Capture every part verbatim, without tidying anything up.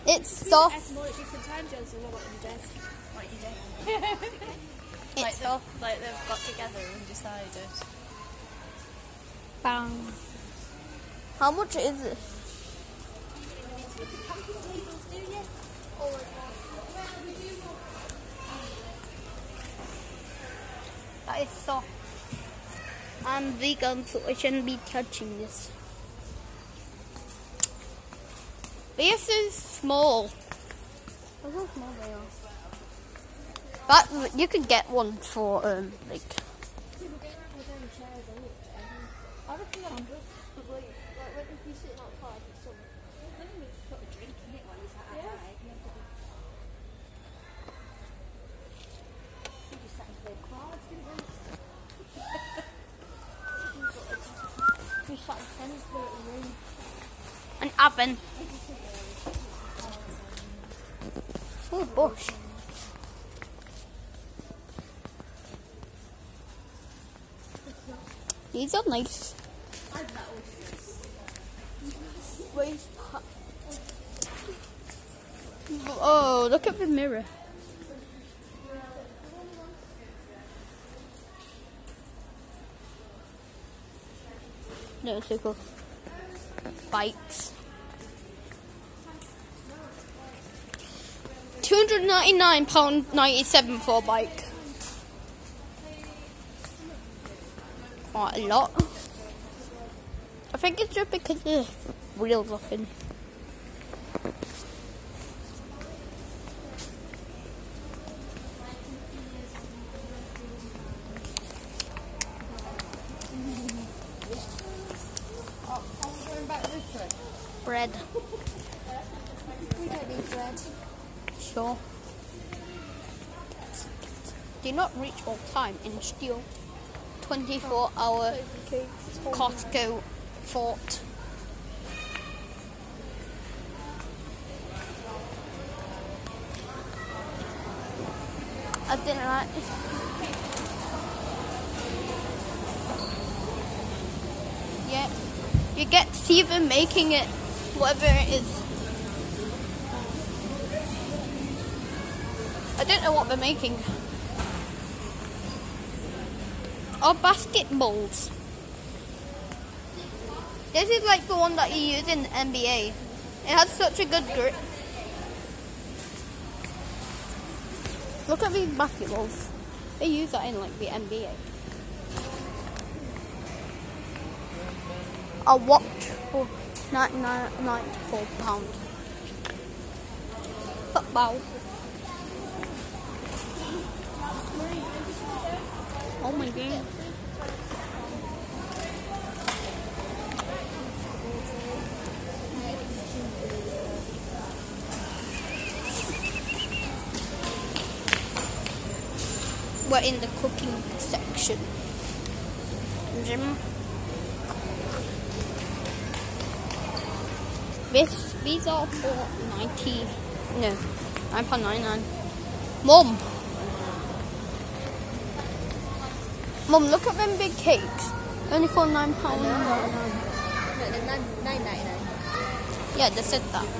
It's soft. At more at different times, Johnson. What about you, Jess? What you do? It's like, soft. they've, like they've got together and decided. Bang. How much is this? That is soft. I'm vegan, so I shouldn't be touching this. This is small. Look how small they are. But you could get one for um like. I reckon I'm good. Like, like if you're sitting outside with someone, let me put a drink in it while you're sat outside. You just sat and played cards, didn't you? We sat in tennis in the room. An oven. Oh, bush. These are nice. Oh, look at the mirror. No, it's so cool. Bikes. two hundred ninety-nine pounds ninety-seven for a bike. Quite a lot. I think it's just because the wheels are thin. Bread. We don't need bread. Sure. Do not reach all time in steel. twenty-four hour Costco fort. I didn't like it. Yeah. You get to see them making it, whatever it is. I don't know what they're making. Oh, basketballs. This is like the one that you use in the N B A. It has such a good grip. Look at these basketballs. They use that in like the N B A. A watch for ninety-nine, ninety-four pounds. Football. Oh my god. We're in the cooking section. Jim. This, these are for ninety, no, nine pound ninety-nine. Mom! Mom, look at them big cakes. Only for nine pound ninety-nine. No, they're nine ninety-nine. Yeah, they said that.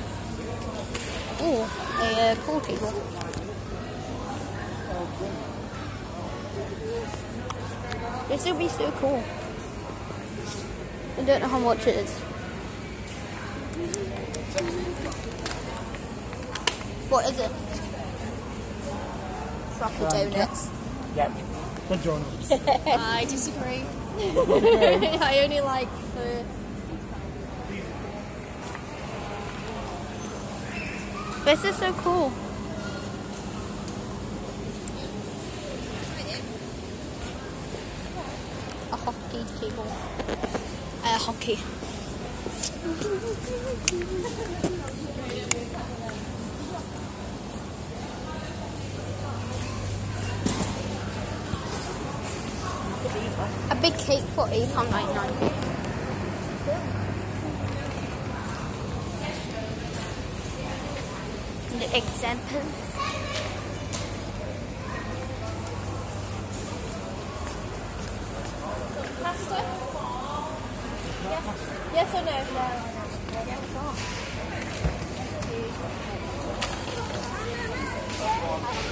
Oh, a uh, pool table. This will be so cool. I don't know how much it is. What is it? Proper donuts. Yep. Good donuts. I disagree. I only like the. This is so cool. A hockey table. Uh, hockey. A big cake for eight pound ninety-nine. The example. Pasta? Yes. Yes or no? No. Yes.